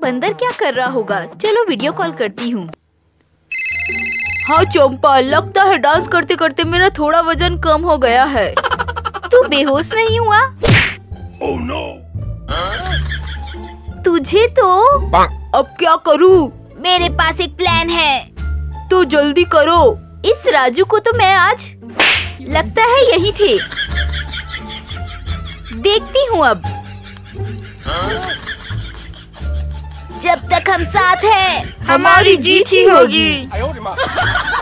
बंदर क्या कर रहा होगा? चलो वीडियो कॉल करती हूँ। हाँ चंपा, लगता है डांस करते करते मेरा थोड़ा वजन कम हो गया है। तू बेहोश नहीं हुआ? Oh no! तुझे तो अब क्या करूँ? मेरे पास एक प्लान है। तो जल्दी करो। इस राजू को तो मैं आज लगता है यही थे। देखती हूँ अब। जब तक हम साथ हैं, हमारी जीत ही होगी।